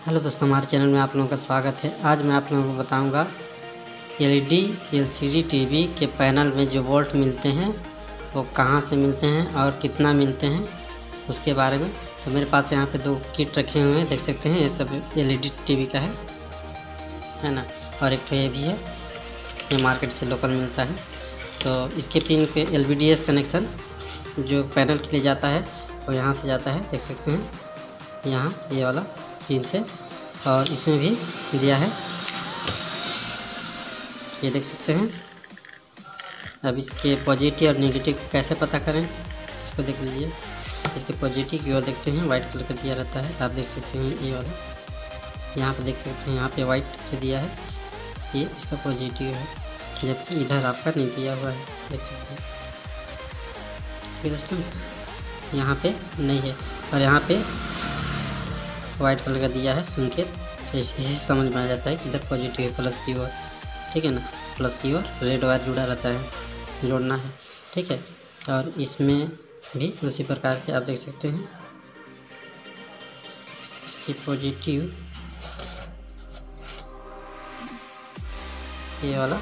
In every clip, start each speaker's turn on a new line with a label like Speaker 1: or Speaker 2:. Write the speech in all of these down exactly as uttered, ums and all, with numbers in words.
Speaker 1: Hello दोस्तों, हमारे channel में आप लोगों का स्वागत है। आज मैं आप लोगों को बताऊंगा एलईडी एलसीडी टीवी के पैनल में जो वोल्ट मिलते हैं वो कहां से मिलते हैं और कितना मिलते हैं उसके बारे में। तो मेरे पास यहाँ पे दो किट रखे हुए हैं, देख सकते हैं। ये सब एलईडी टीवी का है है ना, और एक तो ये भी है, ये मार्केट से लोकल मिलता है। तो इसके पिन पे एलवीडीएस कनेक्शन जो पैनल के लिए जाता है वो यहाँ से जाता है, देख सकते हैं यहाँ ये वाला पिन से, और इसमें भी दिया है, ये देख सकते हैं। अब इसके पॉजिटिव और नेगेटिव को कैसे पता करें इसको देख लीजिए। इसके पॉजिटिव की ओर देखते हैं, वाइट कलर का दिया रहता है, आप देख सकते हैं ये वाला, यहाँ पे देख सकते हैं, यहाँ पे वाइट पे दिया है, ये इसका पॉजिटिव है, जबकि इधर आपका नहीं दिया हुआ है, देख सकते हैं। ठीक है दोस्तों, यहाँ पे नहीं है और यहाँ पे वाइट कलर का दिया है संकेत, तो इसी से समझ में आ जाता है कि इधर पॉजिटिव है प्लस की ओर, ठीक है ना। प्लस की ओर रेड वायर जुड़ा रहता है, जोड़ना है, ठीक है। और इसमें भी उसी प्रकार के आप देख सकते हैं, इसकी पॉजिटिव ये वाला,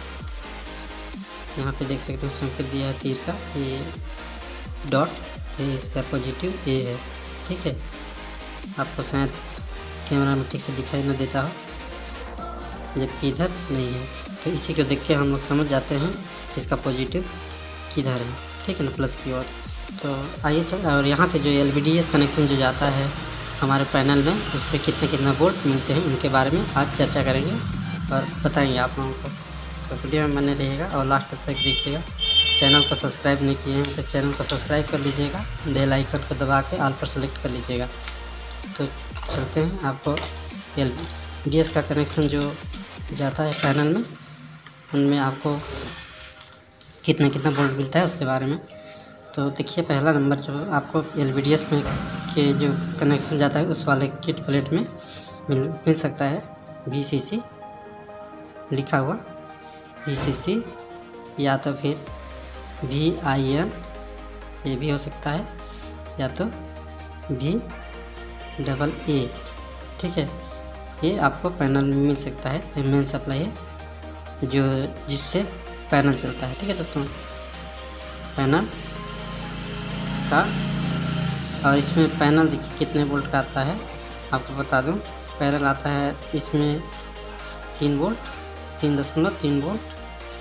Speaker 1: यहाँ पे देख सकते हैं संकेत दिया है तीर का, ये डॉट, ये इसका पॉजिटिव ए है, ठीक है। आपको शायद कैमरा में ठीक से दिखाई न देता हो, जबकि इधर नहीं है, तो इसी को देख के हम लोग समझ जाते हैं इसका पॉजिटिव किधर है, ठीक है ना, प्लस की ओर। तो आइए चल, और यहाँ से जो एलवीडीएस कनेक्शन जो जाता है हमारे पैनल में, उसमें कितने कितना वोल्ट मिलते हैं उनके बारे में आज चर्चा करेंगे और बताएंगे आप लोगों को। तो वीडियो में बने रहिएगा और लास्ट तक देखिएगा। चैनल को सब्सक्राइब नहीं किए हैं तो चैनल को सब्सक्राइब कर लीजिएगा, बेल आइकन को दबा के ऑल पर सेलेक्ट कर लीजिएगा। तो चलते हैं, आपको एलवीडीएस का कनेक्शन जो जाता है पैनल में, उनमें आपको कितना कितना वोल्ट मिलता है उसके बारे में। तो देखिए, पहला नंबर जो आपको एलवीडीएस में के जो कनेक्शन जाता है उस वाले किट प्लेट में मिल मिल सकता है वीसीसी लिखा हुआ, वीसीसी या तो फिर वी आई एन, ये भी हो सकता है, या तो वी डबल ए, ठीक है। ये आपको पैनल में मिल सकता है, ये मेन सप्लाई है जो जिससे पैनल चलता है, ठीक है दोस्तों, पैनल का। और इसमें पैनल देखिए कितने वोल्ट का आता है, आपको बता दूं, पैनल आता है इसमें तीन वोल्ट, तीन दशमलव तीन वोल्ट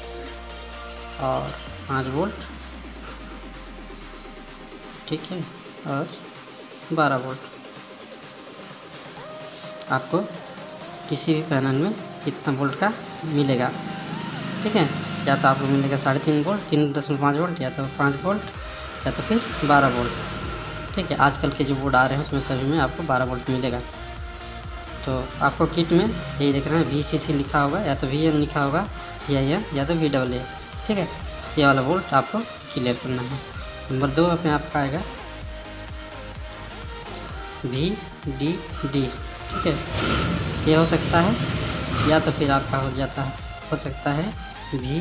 Speaker 1: और पाँच वोल्ट, ठीक है, और बारह वोल्ट। आपको किसी भी पैनल में इतना वोल्ट का मिलेगा, ठीक है। या तो आपको मिलेगा साढ़े तीन वोल्ट, तीन दशमलव पाँच वोल्ट, या तो पाँच वोल्ट, या तो फिर बारह वोल्ट, ठीक है। आजकल के जो बोर्ड आ रहे हैं उसमें सभी में आपको बारह वोल्ट मिलेगा। तो आपको किट में यही देख रहे हैं, वी सी सी लिखा होगा, या तो वी एम लिखा होगा, वी आई एन, या तो वी डबल ए, ठीक है। ये वाला वोल्ट आपको क्लियर करना है। नंबर दो में आपका आएगा वी डी डी, ठीक है। ये हो सकता है, या तो फिर आपका हो जाता है हो सकता है वी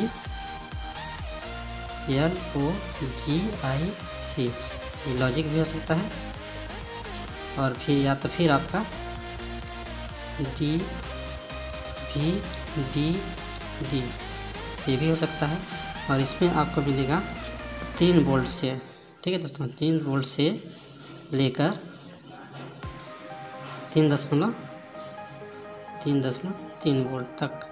Speaker 1: एल ओ जी आई सी, ये लॉजिक भी हो सकता है, और फिर या तो फिर आपका डी वी डी डी, ये भी हो सकता है। और इसमें आपको मिलेगा तीन वोल्ट से, ठीक है दोस्तों, तीन वोल्ट से लेकर तीन दशमलव तीन दशमलव तीन वोल्ट तक,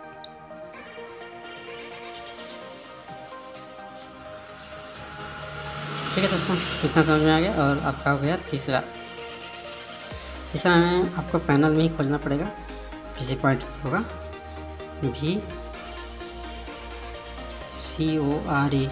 Speaker 1: ठीक है दोस्तों, इतना समझ में आ गया। और आपका हो गया तीसरा तीसरा में आपको पैनल में ही खोजना पड़ेगा, किसी पॉइंट पर होगा V C O R E,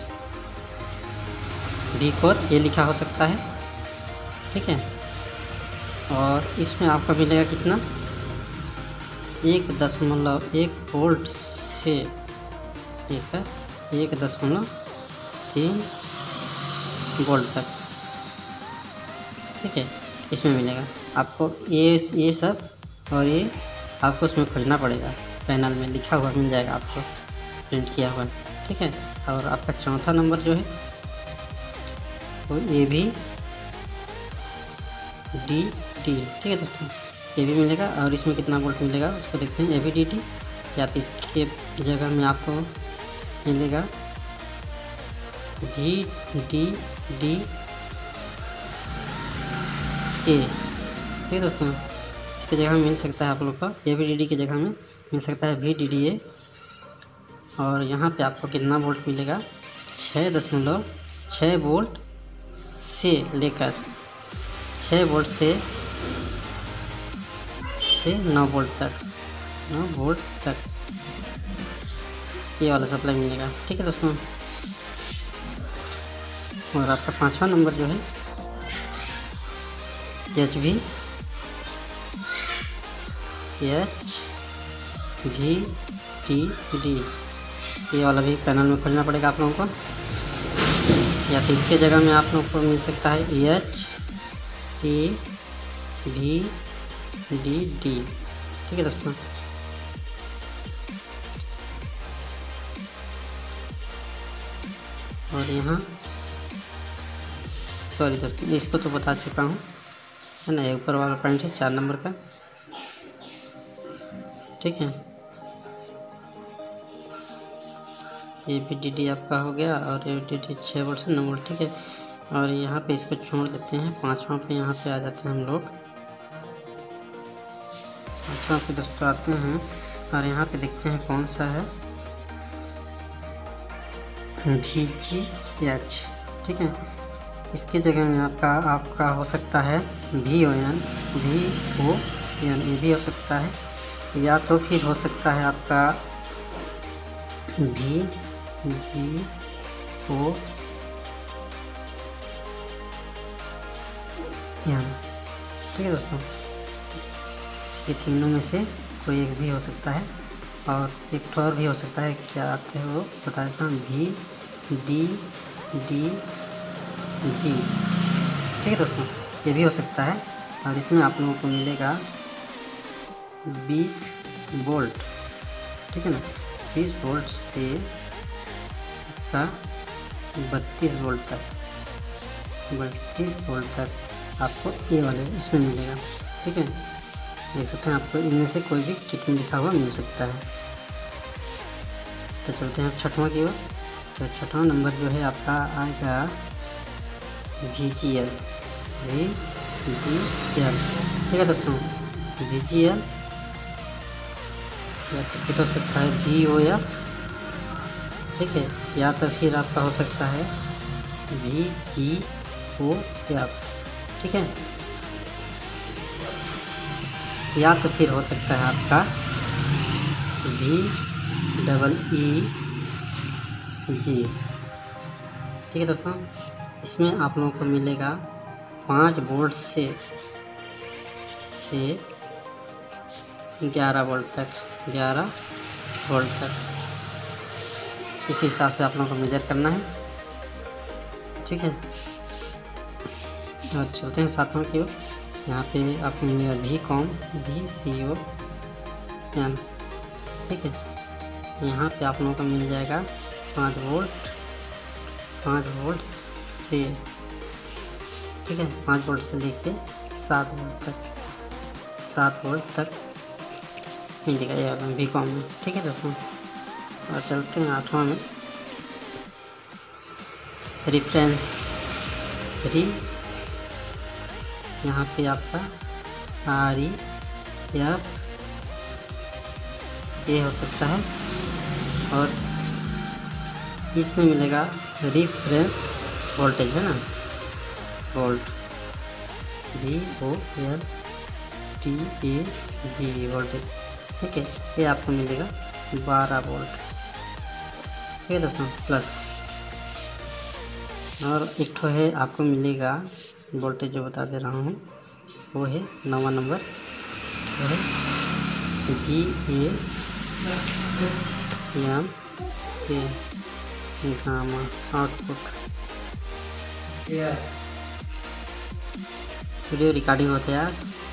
Speaker 1: V core ये लिखा हो सकता है, ठीक है। और इसमें आपको मिलेगा कितना, एक दशमलव एक वोल्ट से लेकर एक दशमलव तीन वोल्ट तक, ठीक है। इसमें मिलेगा आपको ये ये सब, और ये आपको उसमें खोजना पड़ेगा, पैनल में लिखा हुआ मिल जाएगा आपको, प्रिंट किया हुआ, ठीक है। और आपका चौथा नंबर जो है वो ये भी डी डी, ठीक है दोस्तों, ये भी मिलेगा। और इसमें कितना वोल्ट मिलेगा उसको देखते हैं, ए वी डी टी, या तो इसके जगह में आपको मिलेगा वी डी डी ए। ठीक है दोस्तों, इसकी जगह में मिल सकता है आप लोग का ए वी डी डी की जगह में मिल सकता है वी डी डी ए। और यहाँ पे आपको कितना वोल्ट मिलेगा, छः दशमलव छः वोल्ट से लेकर छः वोल्ट से से नौ वोल्ट तक नौ वोल्ट तक ये वाला सप्लाई मिलेगा। ठीक है दोस्तों, और आपका पांचवा नंबर जो है H V H V T D, ये वाला भी पैनल में खोलना पड़ेगा आप लोगों को, या तो इसके जगह में आप लोगों को मिल सकता है H A V D D. ठीक है दोस्तों, और यहाँ सॉरी दोस्तों इसको तो बता चुका हूँ, है ना, ये ऊपर वाला पॉइंट है चार नंबर का। ठीक है, ये भी डी डी आपका हो गया, और ये डी डी छः वोल्ट से नौ वोल्ट। ठीक है, और यहाँ पे इसको छोड़ देते हैं, पाँचवा पे यहाँ पे आ जाते हैं हम लोग, पाँचवा पे दोस्तों आते हैं, और यहाँ पे देखते हैं कौन सा है, वी जी एच। ठीक है, इसकी जगह में आपका आपका हो सकता है V O N V O N, ये भी हो सकता है, या तो फिर हो सकता है आपका वी जी ओ एन। ठीक है दोस्तों, ये तीनों में से कोई एक भी हो सकता है, और एक और भी हो सकता है, क्या आते हैं वो बता देता हूँ, वी डी डी जी। ठीक है दोस्तों, ये भी हो सकता है, और इसमें आप लोगों को मिलेगा बीस वोल्ट। ठीक है ना, बीस वोल्ट से का बत्तीस वोल्ट तक बत्तीस वोल्ट तक आपको ये वाले इसमें मिलेगा। ठीक है, देख सकते हैं, आपको इनमें से कोई भी किट में लिखा हुआ मिल सकता है। तो चलते हैं आप छठवां की ओर। तो छठवां नंबर जो है आपका आएगा V G L V G L. ठीक है दोस्तों, वी जी एल या तो फिर हो सकता है वी ओ एफ। ठीक है, या तो फिर आपका हो सकता है वी जी ओ एफ। ठीक है, या तो फिर हो सकता है आपका वी डबल ई जी। ठीक है दोस्तों, इसमें आप लोगों को मिलेगा पाँच वोल्ट से से ग्यारह वोल्ट तक ग्यारह वोल्ट तक इस हिसाब से आप लोगों को मेजर करना है। ठीक है, और चलते हैं सातवां की ओर। यहाँ पे आपको मिलेगा V com V C O N. ठीक है, यहाँ पे आप लोगों को मिल जाएगा पाँच वोल्ट पाँच वोल्ट से। ठीक है, पाँच वोल्ट से लेके सात वोल्ट तक सात वोल्ट तक मिलेगा ये वाला वी कॉम में। ठीक है दोस्तों, और चलते हैं आठवां में, रिफरेंस री। यहाँ पे आपका आर ई एफ ये हो सकता है, और इसमें मिलेगा रिफरेंस वोल्टेज, है ना, volt V O L T A G voltage. ठीक है, ये आपको मिलेगा बारह वोल्ट। ठीक है दोस्तों, प्लस। और एक ठो है आपको मिलेगा वोल्टेज जो बता दे रहा हूँ, वो है नवा नंबर, वो है G A M A gamma output. Video recording होते हैं यार।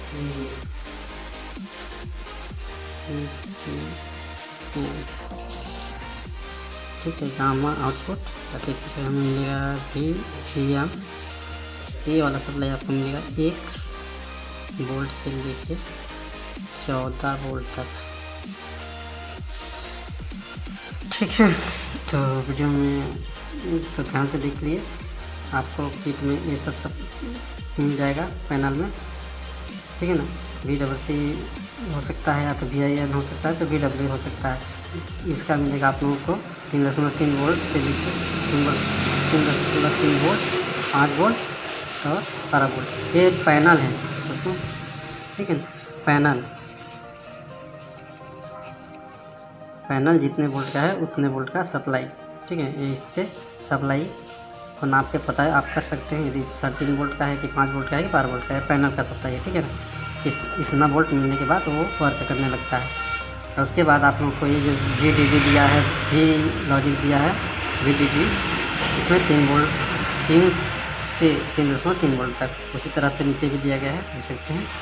Speaker 1: ठीक है, गामा आउटपुट, तो इससे हमें मिलेगा वी सी एम। ये वाला सप्लाई आपको मिलेगा एक वोल्ट से लेके चौदह वोल्ट तक। ठीक है, तो वीडियो में तो ध्यान से देख लिए, आपको किट में ये सब सब मिल जाएगा पैनल में। ठीक है ना, वी डबल सी हो सकता है या तो वी आई एन हो सकता है, तो वी डब्ल्यू हो सकता है। इसका मिलेगा आप लोगों को तीन दशमलव तीन वोल्ट से लेकर तीन तीन दशमलव तीन वोल्ट, पाँच वोल्ट और बारह वोल्ट। ये पैनल है दोस्तों, ठीक है ना। पैनल पैनल जितने वोल्ट का है उतने वोल्ट का सप्लाई। ठीक है, ये इससे सप्लाई को नाप के पता है आप कर सकते हैं, यदि साढ़े तीन वोल्ट का है कि पाँच वोल्ट का है कि बारह वोल्ट का है, पैनल का सप्लाई है। ठीक है ना, इस इतना वोल्ट मिलने के बाद वो वर्क करने लगता है। और उसके बाद आप लोगों को ये जो वी डी डी दिया है, वी लॉजिक दिया है, वी डी डी, इसमें तीन वोल्ट तीन से तीन दशमलव तीन वोल्ट तक। उसी तरह से नीचे भी दिया गया है, देख सकते हैं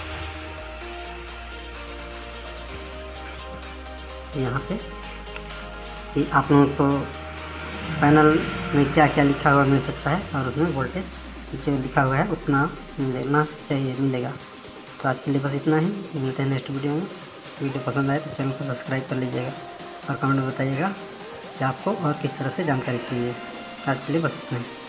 Speaker 1: यहाँ पे कि आप लोगों को पैनल में क्या क्या लिखा हुआ मिल सकता है और उसमें वोल्टेज जो लिखा हुआ है उतना मिलना चाहिए, मिलेगा। तो आज के लिए बस इतना ही, मिलते हैं नेक्स्ट वीडियो में। वीडियो पसंद आए तो चैनल को सब्सक्राइब कर लीजिएगा और कमेंट में बताइएगा कि आपको और किस तरह से जानकारी चाहिए। आज के लिए बस इतना ही।